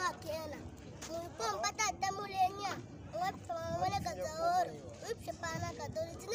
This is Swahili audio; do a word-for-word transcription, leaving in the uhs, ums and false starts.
kenan. Mun pon pata da mulenya. Ngap sama mana ka tawar. Wip sepana ka dori